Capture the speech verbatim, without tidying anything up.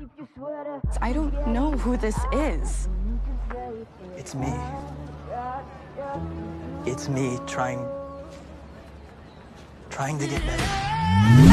I don't know who this is. It's me. It's me trying... trying to get better.